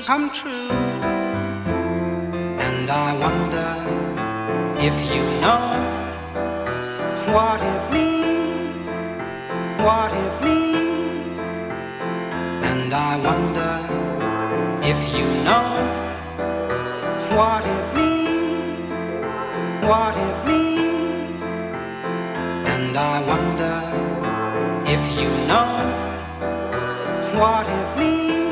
come true. And I wonder if you know what it means, what it means. And I wonder if you know what it means, what it means. And I wonder if you know what it means.